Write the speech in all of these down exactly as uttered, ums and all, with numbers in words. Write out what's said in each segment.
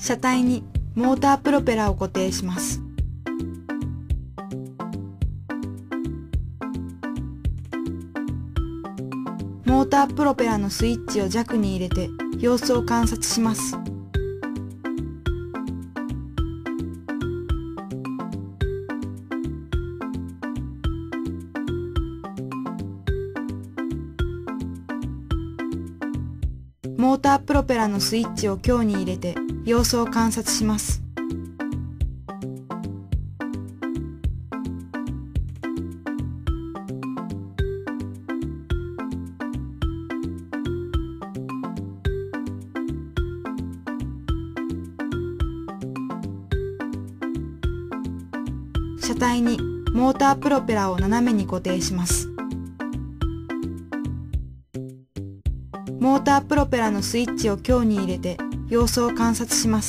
車体にモータープロペラを固定します。モータープロペラのスイッチを弱に入れて様子を観察します。モータープロペラのスイッチを強に入れて様子を観察します。車体にモータープロペラを斜めに固定します。モータープロペラのスイッチを強に入れて様子を観察します。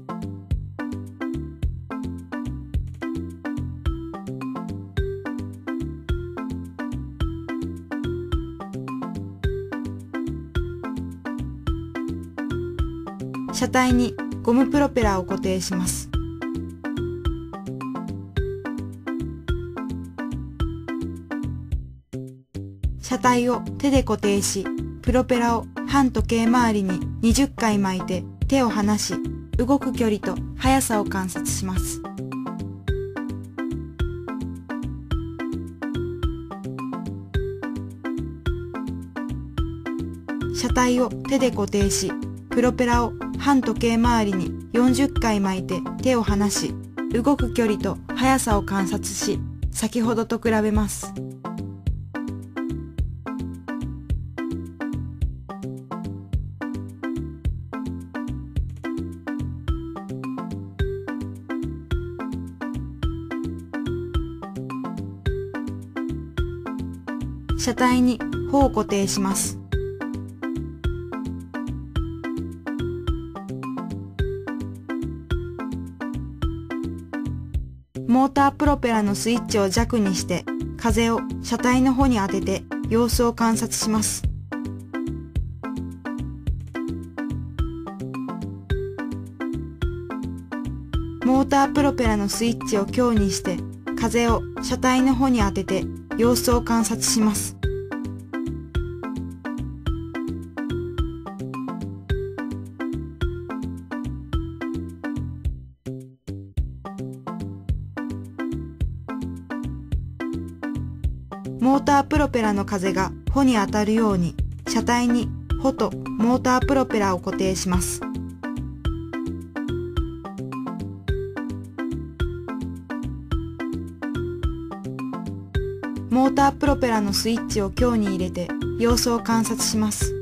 車体にゴムプロペラを固定します。車体を手で固定し、プロペラを反時計回りににじゅっかい巻いて手を離し、動く距離と速さを観察します。車体を手で固定し、プロペラを反時計回りによんじゅっかい巻いて手を離し、動く距離と速さを観察し、先ほどと比べます。車体に帆を固定します。モータープロペラのスイッチを弱にして風を車体の帆に当てて様子を観察します。モータープロペラのスイッチを強にして風を車体の帆に当てて様子を観察します。モータープロペラの風が帆に当たるように車体に帆とモータープロペラを固定します。モータープロペラのスイッチを強に入れて様子を観察します。